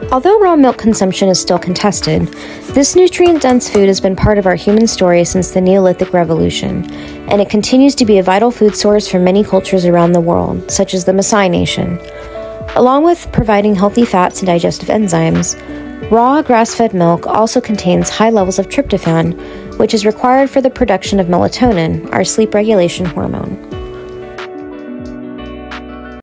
Although raw milk consumption is still contested, this nutrient-dense food has been part of our human story since the Neolithic Revolution, and it continues to be a vital food source for many cultures around the world, such as the Maasai Nation. Along with providing healthy fats and digestive enzymes, raw grass-fed milk also contains high levels of tryptophan, which is required for the production of melatonin, our sleep regulation hormone.